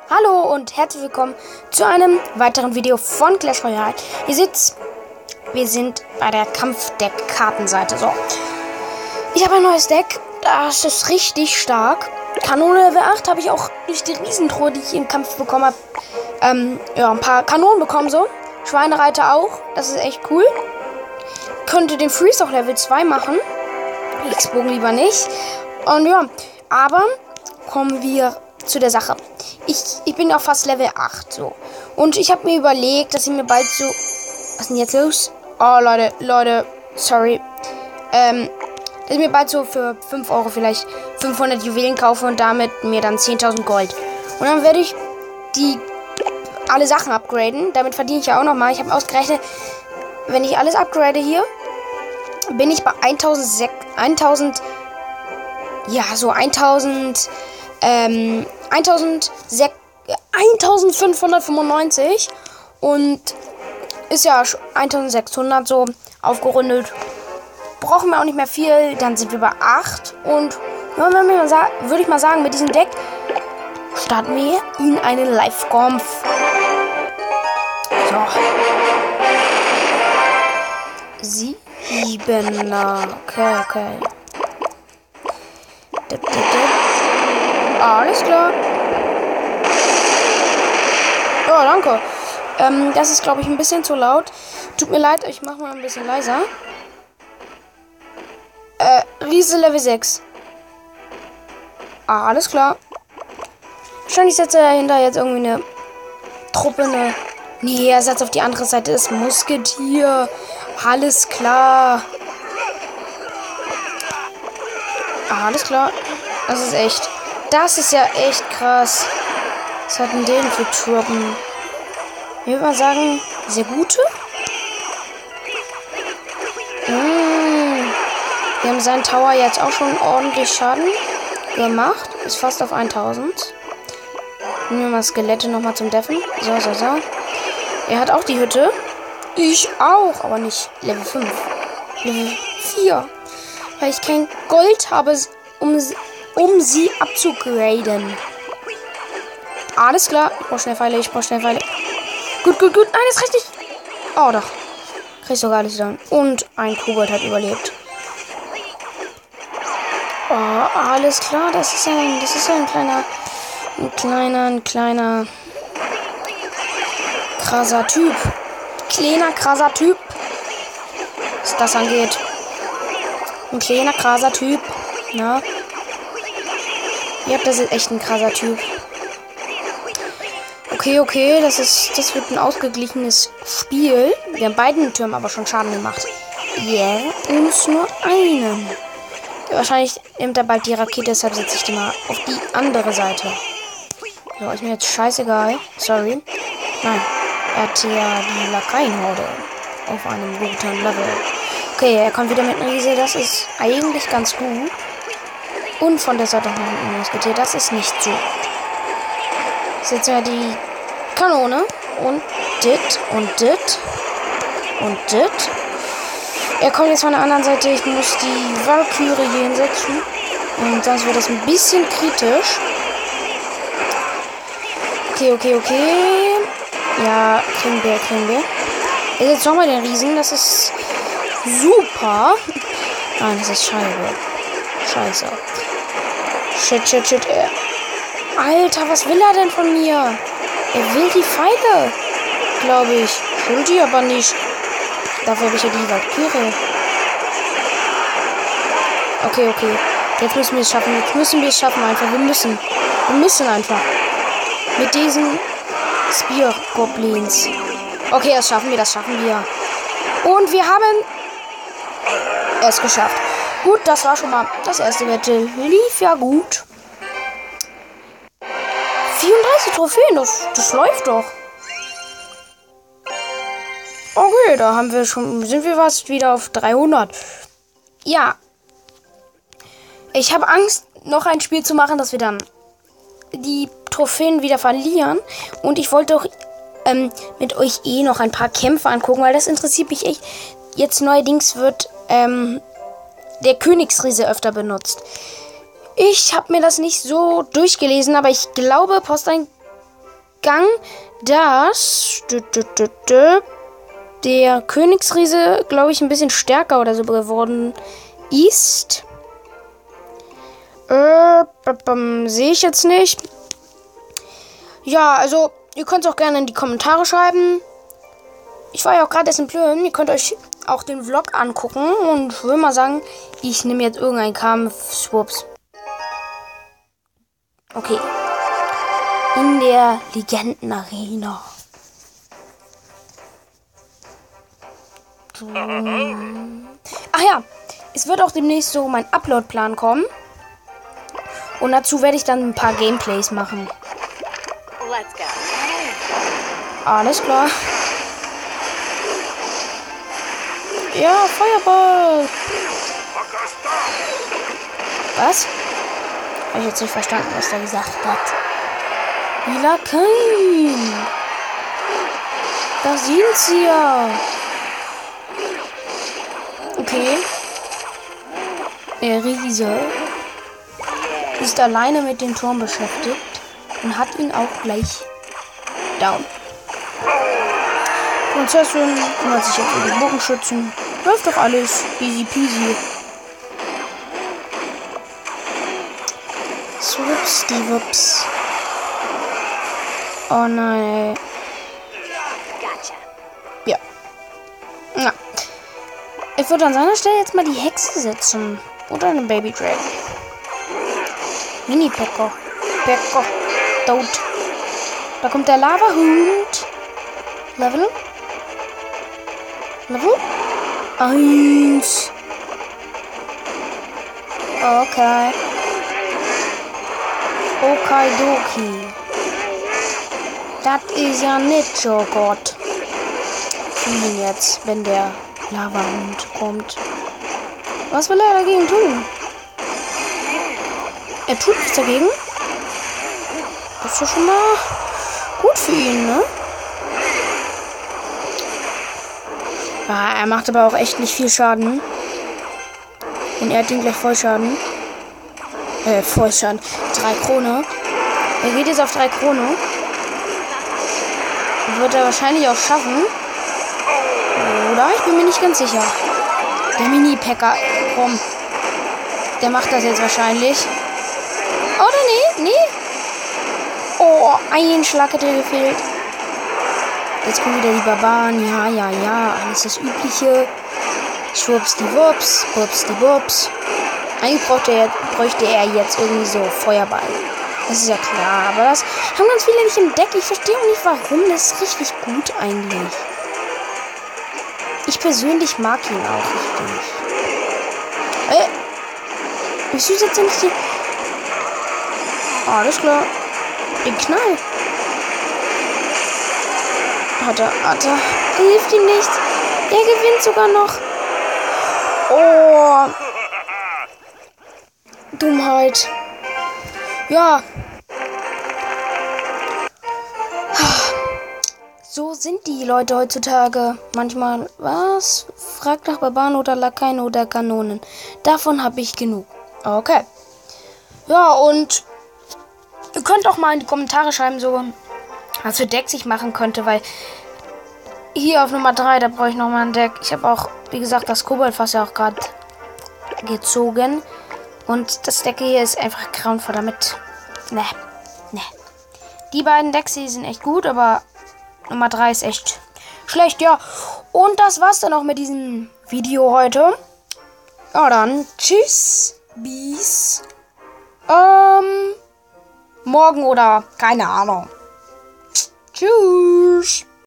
Hallo und herzlich willkommen zu einem weiteren Video von Clash Royale. Ihr seht, wir sind bei der Kampfdeck-Kartenseite. So, ich habe ein neues Deck, das ist richtig stark. Kanone Level 8 habe ich auch durch die Riesentruhe, die ich im Kampf bekommen habe, ein paar Kanonen bekommen. So, Schweinereiter auch, das ist echt cool. Könnte den Freeze auch Level 2 machen. X-Bogen lieber nicht. Und ja, aber kommen wir zu der Sache. Ich bin auch fast Level 8 so. Und ich habe mir überlegt, dass ich mir bald so... Was ist denn jetzt los? Oh, Leute, sorry. Dass ich mir bald so für 5 Euro vielleicht 500 Juwelen kaufe und damit mir dann 10.000 Gold. Und dann werde ich alle Sachen upgraden. Damit verdiene ich ja auch nochmal. Ich habe ausgerechnet, wenn ich alles upgrade hier, bin ich bei 1595 und ist ja 1600 so aufgerundet. Brauchen wir auch nicht mehr viel, dann sind wir bei 8 und ja, würde ich mal sagen, mit diesem Deck starten wir in einen Live-Kampf. So. 7er. Okay. Alles klar. Ja, danke. Das ist, glaube ich, ein bisschen zu laut. Tut mir leid, ich mache mal ein bisschen leiser. Riese Level 6. Alles klar. Wahrscheinlich setzt er dahinter jetzt irgendwie eine Truppe, Nee, er setzt auf die andere Seite das Musketier. Alles klar. Alles klar. Das ist ja echt krass. Was hat denn den für Truppen? Ich würde mal sagen, sehr gute. Wir haben seinen Tower jetzt auch schon ordentlich Schaden gemacht. Ist fast auf 1000. Nehmen wir mal Skelette nochmal zum Deffen. So. Er hat auch die Hütte. Ich auch, aber nicht Level 5. Level 4. Weil ich kein Gold habe, um sie abzugraden. Alles klar. Ich brauche schnell Pfeile. Gut. Nein, das reicht nicht. Oh, doch. Krieg ich sogar alles dann. Und ein Kobold hat überlebt. Oh, alles klar. Das ist ein kleiner krasser Typ. Was das angeht. Ein kleiner krasser Typ. Na? Ja, das ist echt ein krasser Typ. Okay, das wird ein ausgeglichenes Spiel. Wir haben beiden Türmen aber schon Schaden gemacht. Uns nur einen. Wahrscheinlich nimmt er bald die Rakete, deshalb setze ich die mal auf die andere Seite. So, ist mir jetzt scheißegal. Sorry. Nein, er hat ja die Lakaienhorde auf einem guten Level. Okay, er kommt wieder mit einer Riese. Das ist eigentlich ganz gut. Und von der Seite noch ein Musketier. Das ist nicht so gut. Jetzt setzen wir die Kanone. Und dit. Er kommt jetzt von der anderen Seite. Ich muss die Valkyrie hier hinsetzen. Und sonst wird das ein bisschen kritisch. Okay. Ja, kriegen wir. Er setzt nochmal den Riesen. Das ist super. Nein, das ist Scheiße. Shit. Alter, was will er denn von mir? Er will die Pfeile, glaube ich. Will die aber nicht. Dafür habe ich ja die Valkyrie. Okay. Jetzt müssen wir es schaffen. Einfach. Wir müssen einfach. Mit diesen Spear-Goblins. Okay, das schaffen wir. Und wir haben es geschafft. Gut, das war schon mal das erste Battle. Lief ja gut. 34 Trophäen, das läuft doch. Okay, da sind wir fast wieder auf 300. Ja. Ich habe Angst, noch ein Spiel zu machen, dass wir dann die Trophäen wieder verlieren. Und ich wollte doch mit euch noch ein paar Kämpfe angucken, weil das interessiert mich echt. Jetzt neuerdings wird der Königsriese öfter benutzt. Ich habe mir das nicht so durchgelesen, aber ich glaube, Gang, dass der Königsriese, glaube ich, ein bisschen stärker oder so geworden ist. Sehe ich jetzt nicht. Ja, also, ihr könnt es auch gerne in die Kommentare schreiben. Ich war ja auch gerade erst in Plön. Ihr könnt euch auch den Vlog angucken. Und ich will mal sagen, ich nehme jetzt irgendeinen Kampf. Schwupps. Okay. In der Legendenarena. Ach ja, es wird auch demnächst so mein Upload-Plan kommen. Und dazu werde ich dann ein paar Gameplays machen. Let's go. Alles klar. Ja, Feuerball. Was? Habe ich jetzt nicht verstanden, was der gesagt hat. Die Lakaien. Da sind sie ja. Okay. Der Riese ist alleine mit dem Turm beschäftigt und hat ihn auch gleich down. Prinzessin kümmert sich jetzt um die Bogenschützen. Läuft doch alles easy peasy. Swups, die Wups. Oh nein, ey. Ja. Na. Ich würde an seiner Stelle jetzt mal die Hexe setzen. Oder einen Baby Dragon. Mini-Pekko. Pekko. Tot. Da kommt der Lava-Hund. Level? Level? 1. Okay. Okidoki. Das ist ja nicht so gut. Für ihn jetzt, wenn der Lava-Hund kommt. Was will er dagegen tun? Er tut nichts dagegen. Das ist ja schon mal gut für ihn, ne? Ja, er macht aber auch echt nicht viel Schaden. Und er hat ihn gleich Vollschaden. Vollschaden. 3 Krone. Er geht jetzt auf 3 Krone. Wird er wahrscheinlich auch schaffen. Oder? Ich bin mir nicht ganz sicher. Der Mini-Packer. Komm. Der macht das jetzt wahrscheinlich. Oder nee? Nee. Oh, ein Schlag hat er gefehlt. Jetzt kommen wieder die Barbaren. Ja. Alles das Übliche. Schwupps die Wups. Wups die Wups. Eigentlich bräuchte er jetzt irgendwie so Feuerball. Das ist ja klar. Aber das haben ganz viele nicht entdeckt. Ich verstehe auch nicht warum. Das ist richtig gut eigentlich. Ich persönlich mag ihn auch richtig. Wieso setzt er nicht die... Alles klar. Den Knall. Hat er. Er hilft ihm nicht. Er gewinnt sogar noch. Oh. Dummheit. Ja. So sind die Leute heutzutage. Manchmal, was? Fragt nach Barbaren oder Lakaien oder Kanonen. Davon habe ich genug. Okay. Ja, und ihr könnt auch mal in die Kommentare schreiben, so was für Decks ich machen könnte, weil hier auf Nummer 3, da brauche ich nochmal ein Deck. Ich habe auch, wie gesagt, das Koboldfass ja auch gerade gezogen. Und das Deck hier ist einfach grauenvoll damit. Ne. Die beiden Decks hier sind echt gut, aber Nummer 3 ist echt schlecht, ja. Und das war's dann auch mit diesem Video heute. Ja, dann tschüss, bis morgen oder keine Ahnung. Tschüss.